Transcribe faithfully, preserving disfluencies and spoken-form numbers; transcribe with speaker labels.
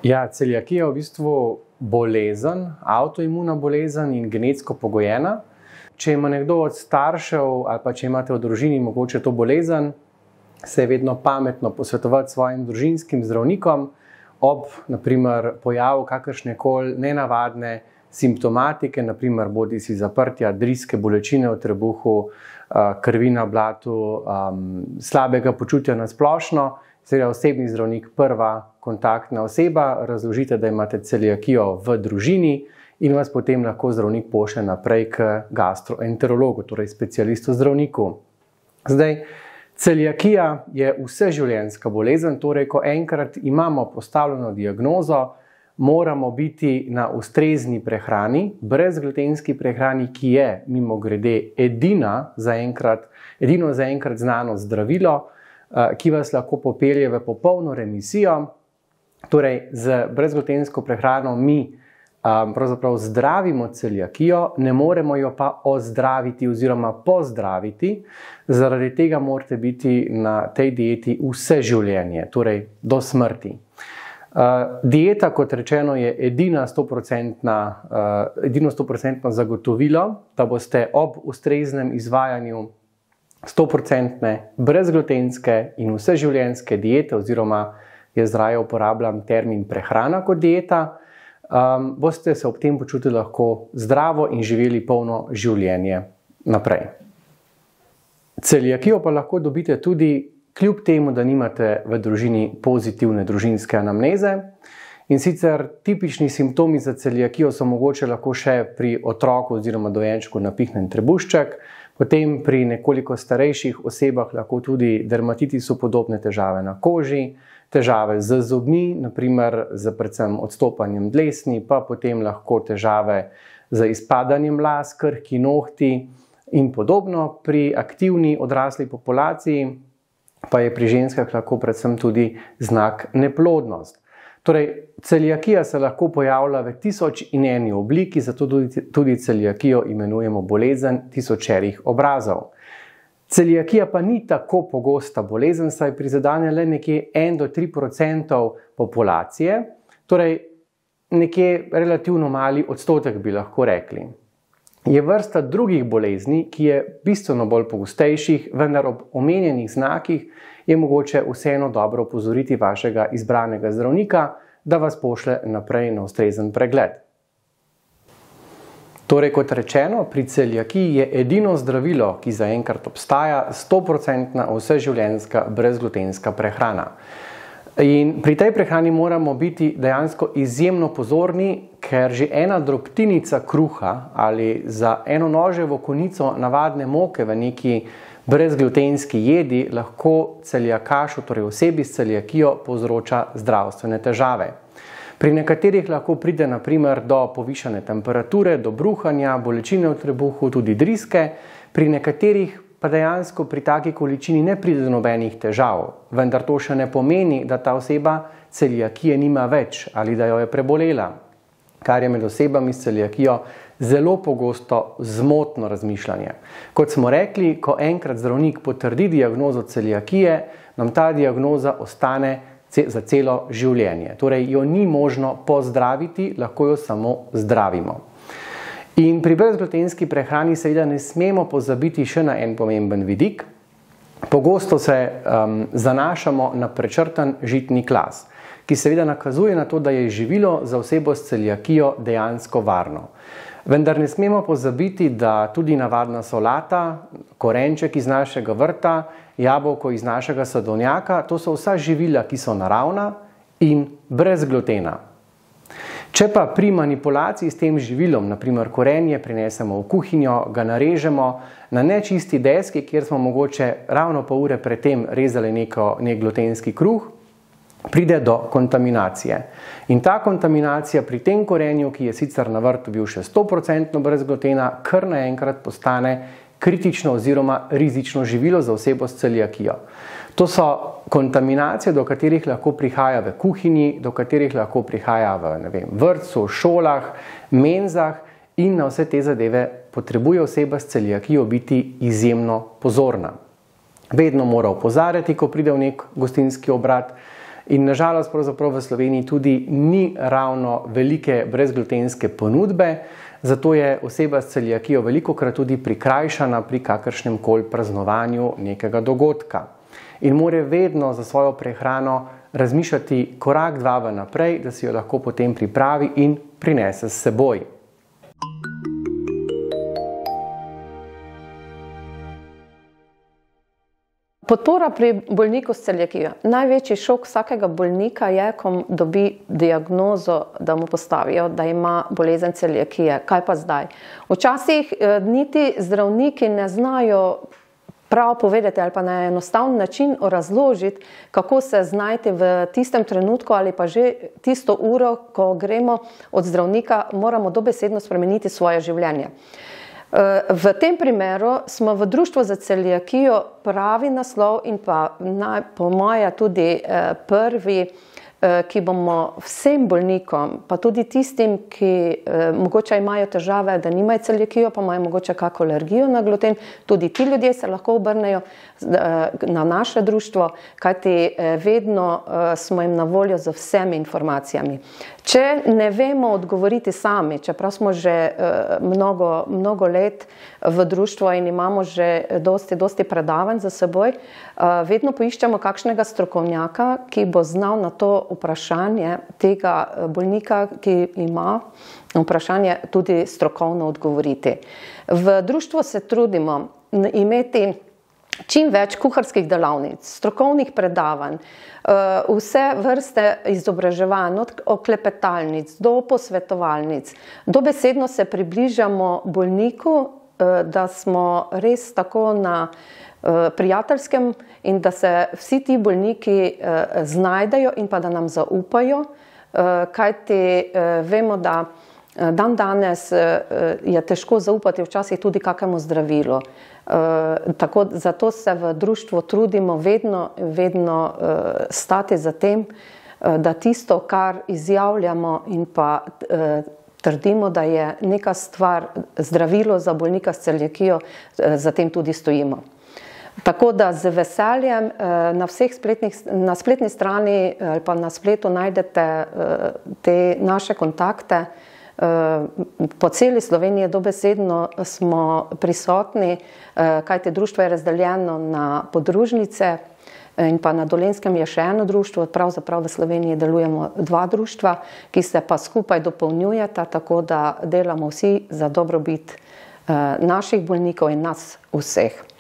Speaker 1: Ja, celiakija je v bistvu bolezen, avtoimuna bolezen in genetsko pogojena. Če ima nekdo od staršev ali pa če imate v družini mogoče to bolezen, se je vedno pametno posvetovati s svojim družinskim zdravnikom ob, na primer, pojavu kakršnekoli nenavadne simptomatike, na primer bodisi zaprtja, driske, bolečine v trebuhu, krvi na blatu, slabega počutja na splošno. Seveda osebni zdravnik, prva kontaktna oseba, razložite, da imate celiakijo v družini in vas potem lahko zdravnik pošlje naprej k gastroenterologu, torej specialistu zdravniku. Zdaj, celiakija je vseživljenjska bolezen, torej ko enkrat imamo postavljeno diagnozo, moramo biti na ustrezni prehrani, brezglutenski prehrani, ki je mimogrede edina zaenkrat, edino zaenkrat znano zdravilo, ki vas lahko popelje v popolno remisijo. Torej, z brezglutensko prehrano mi pravzaprav zdravimo celiakijo, ne moremo jo pa ozdraviti oziroma pozdraviti. Zaradi tega morate biti na tej dieti vse življenje, torej do smrti. Dieta, kot rečeno, je edina stoprocentna, edino stoprocentno zagotovilo, da boste ob ustreznem izvajanju stoprocentne brezglutenske in vseživljenjske diete, oziroma jaz raje uporabljam termin prehrana kot dieta, um, boste se ob tem počutili lahko zdravo in živeli polno življenje naprej. Celiakijo pa lahko dobite tudi kljub temu, da nimate v družini pozitivne družinske anamneze. In sicer tipični simptomi za celiakijo so mogoče lahko še pri otroku oziroma dojenčku napihnjen trebušček, potem pri nekoliko starejših osebah lahko tudi dermatitisu podobne težave na koži, težave z zobmi, na primer z predvsem odstopanjem dlesni, pa potem lahko težave z izpadanjem las, krhki nohti in podobno. Pri aktivni odrasli populaciji pa je pri ženskah lahko predvsem tudi znak neplodnost. Torej, celiakija se lahko pojavlja v tisoč in eni obliki, zato tudi, tudi celiakijo imenujemo bolezen tisočerih obrazov. Celiakija pa ni tako pogosta bolezen, saj prizadene le nekje en do tri procente populacije, torej nekje relativno mali odstotek bi lahko rekli. Je vrsta drugih bolezni, ki je bistveno bolj pogostejših, vendar ob omenjenih znakih je mogoče vseeno dobro opozoriti vašega izbranega zdravnika, da vas pošlje naprej na ustrezen pregled. Torej, kot rečeno, pri celiakiji je edino zdravilo, ki zaenkrat obstaja, stoprocentna vseživljenjska brezglutenska prehrana. In pri tej prehrani moramo biti dejansko izjemno pozorni, ker že ena drobtinica kruha ali za eno noževo konico navadne moke v neki brezglutenski jedi lahko celiakašu, torej osebi s celiakijo, povzroča zdravstvene težave. Pri nekaterih lahko pride na primer do povišane temperature, do bruhanja, bolečine v trebuhu, tudi driske, pri nekaterih pa dejansko pri taki količini ne pride do nobenih težav, vendar to še ne pomeni, da ta oseba celiakije nima več ali da jo je prebolela, kar je med osebami s celiakijo zelo pogosto zmotno razmišljanje. Kot smo rekli, ko enkrat zdravnik potrdi diagnozo celiakije, nam ta diagnoza ostane za celo življenje. Torej, jo ni možno pozdraviti, lahko jo samo zdravimo. In pri brezglutenski prehrani seveda ne smemo pozabiti še na en pomemben vidik. Pogosto se um, zanašamo na prečrtan žitni klas, ki seveda nakazuje na to, da je živilo za osebo s celiakijo dejansko varno. Vendar ne smemo pozabiti, da tudi navadna solata, korenček iz našega vrta, jabolko iz našega sadovnjaka, to so vsa živila, ki so naravna in brez glutena. Če pa pri manipulaciji s tem živilom, na primer korenje, prinesemo v kuhinjo, ga narežemo na nečisti deski, kjer smo mogoče ravno pol ure predtem rezali neko, nek glutenski kruh, pride do kontaminacije. In ta kontaminacija pri tem korenju, ki je sicer na vrtu bil še stoprocentno brez glutena, kar naenkrat postane kritično oziroma rizično živilo za osebo s celiakijo. To so kontaminacije, do katerih lahko prihaja v kuhinji, do katerih lahko prihaja v ne vem, vrtcu, šolah, menzah in na vse te zadeve potrebuje oseba s celiakijo biti izjemno pozorna. Vedno mora opozarjati, ko pride v nek gostinski obrat In nažalost pravzaprav v Sloveniji tudi ni ravno velike brezglutenske ponudbe, zato je oseba s celiakijo velikokrat tudi prikrajšana pri kakršnem koli praznovanju nekega dogodka. In mora vedno za svojo prehrano razmišljati korak dva vnaprej, da si jo lahko potem pripravi in prinese s seboj.
Speaker 2: Podpora pri bolniku s celiakijo. Največji šok vsakega bolnika je, ko dobi diagnozo, da mu postavijo, da ima bolezen celiakije. Kaj pa zdaj? Včasih niti zdravniki ne znajo prav povedati ali pa na enostaven način razložiti, kako se znajti v tistem trenutku ali pa že tisto uro, ko gremo od zdravnika, moramo dobesedno spremeniti svoje življenje. V tem primeru smo v Društvu za celiakijo pravi naslov in pa po moje tudi prvi, ki bomo vsem bolnikom, pa tudi tistim, ki mogoče imajo težave, da nimajo celiakijo, pa imajo mogoče kako alergijo na gluten, tudi ti ljudje se lahko obrnejo na naše društvo, kajti vedno smo jim na voljo z vsemi informacijami. Če ne vemo odgovoriti sami, čeprav smo že mnogo, mnogo let v društvu in imamo že dosti, dosti predavanj za seboj, vedno poiščemo kakšnega strokovnjaka, ki bo znal na to vprašanje tega bolnika, ki ima vprašanje, tudi strokovno odgovoriti. V društvu se trudimo imeti čim več kuharskih delavnic, strokovnih predavanj, vse vrste izobraževanj, od klepetalnic do posvetovalnic. Dobesedno se približamo bolniku, da smo res tako na prijateljskem in da se vsi ti bolniki znajdejo in pa da nam zaupajo, kajti vemo, da dan danes je težko zaupati včasih tudi kakemu zdravilu. Tako, zato se v društvu trudimo vedno, vedno stati za tem, da tisto, kar izjavljamo in pa trdimo, da je neka stvar zdravilo za bolnika s celiakijo, za tem tudi stojimo. Tako da z veseljem na vseh spletnih, na spletni strani ali pa na spletu najdete te naše kontakte. Po celi Sloveniji dobesedno smo prisotni, kajti društvo je razdeljeno na podružnice in pa na Dolenjskem je še eno društvo, pravzaprav v Sloveniji delujemo dva društva, ki se pa skupaj dopolnjujeta, tako da delamo vsi za dobrobit naših bolnikov in nas vseh.